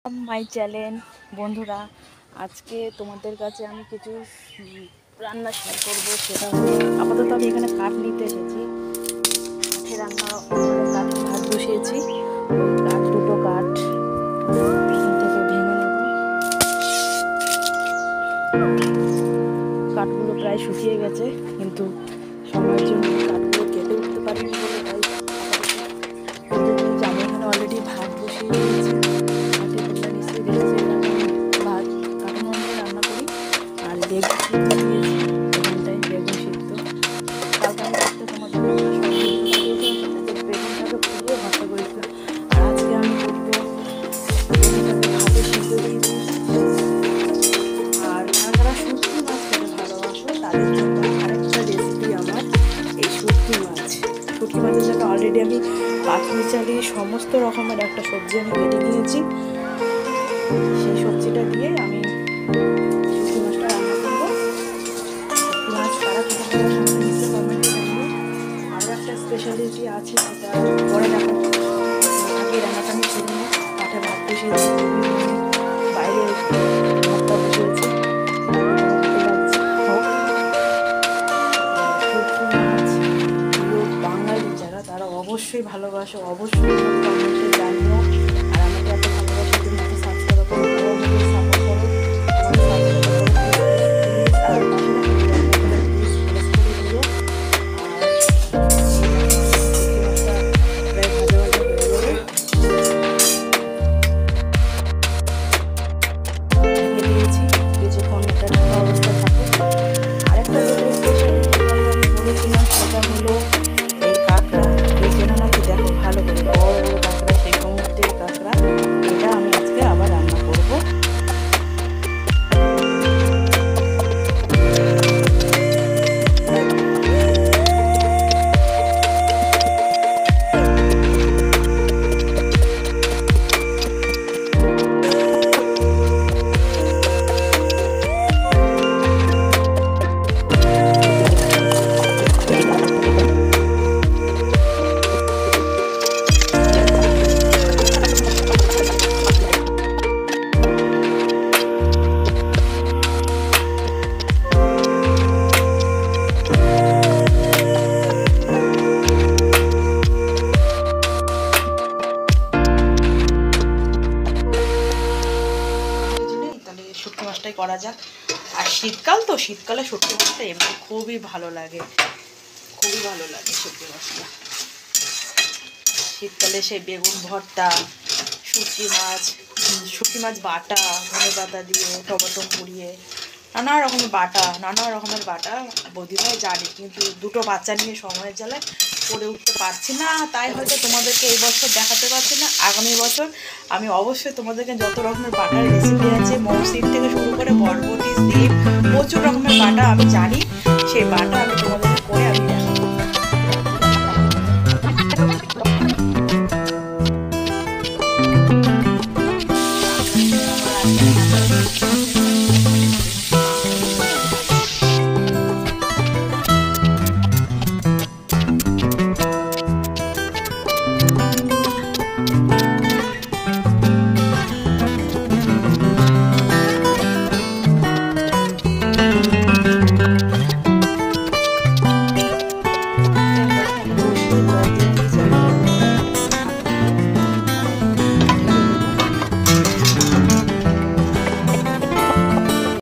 My channel बंधुरा आज के तुम्हारे काছে আমি কিছু রান্না শেয়ার করব। সেটা হলো আপাতত আমি এখানে কাঠ নিতে এসেছি। কাঠে রান্না কাঠ ভাত বসিয়েছি। কাঠ দুটো কাঠ এখান থেকে ভেঙে নেব। কাঠগুলো প্রায় শুকিয়ে গেছে, কিন্তু সময়ের জন্য কাঠগুলো কেটে উঠতে পারিনি বলে তাই আমি এখানে অলরেডি ভাত বসিয়ে দিয়েছি। ভাত কাঠের মধ্যে রান্না করি আর বেগুন সিদ্ধ দিয়েছি। এখানটায় বেগুন সিদ্ধ কালকে আমি রাখতে তোমাদের বেগুনটাকে পুড়িয়ে ভাজা করেছিলাম। আর আজকে আমি করবো ভাতে সিদ্ধ দিয়ে দিয়েছি। আর যারা শুটকি মাছ খেতে ভালোবাসো তাদের জন্য আরেকটা রেসিপি আমার এই শুটকি মাছ। শুটকি মাছের জন্য অলরেডি আমি পাঁচমিশালি সমস্ত রকমের একটা সবজি আমি কেটে নিয়েছি। সেই সবজিটা দিয়ে আমি শুটকি মাছটা রান্না করবো। শুটকি মাছ তারা খেতে ভালোবাসে নিচে কমেন্টে জানিও। আরও একটা স্পেশালিটি আছে, সেটা পরে দেখো। আগে রান্নাটা আমি ছেড়ে নিই। কাঠে ভাত বসিয়েছি, বাইরে ভাতটা বসিয়েছি। শুটকি মাছ প্রিয় বাঙালি যারা, তারা অবশ্যই ভালোবাসো, অবশ্যই কমেন্টে জানিও। আর আমাকে এত ভালোবাসার জন্য এত সাবস্ক্রাইব করো, সাপোর্ট করো। শুটকি মাছটাই করা যাক। আর শীতকাল তো, শীতকালে শুটকি মাছটা এমনি খুবই ভালো লাগে, খুবই ভালো লাগে শুটকি মাছটা। শীতকালে সেই বেগুন ভর্তা, শুটকি মাছ বাটা, ধনে পাতা দিয়ে টমেটো পুড়িয়ে নানা রকমের বাটা বৌদিভাই জানি, কিন্তু দুটো বাচ্চা নিয়ে সময়ের জ্বালায় করে উঠতে পারছি না। তাই হয়তো তোমাদেরকে এই বছর দেখাতে পারছি না। আগামী বছর আমি অবশ্যই তোমাদেরকে যত রকমের বাটার রেসিপি আছে, মৌসিম থেকে শুরু করে বরবটি, সিম, প্রচুর রকমের বাটা আমি জানি, সেই বাটা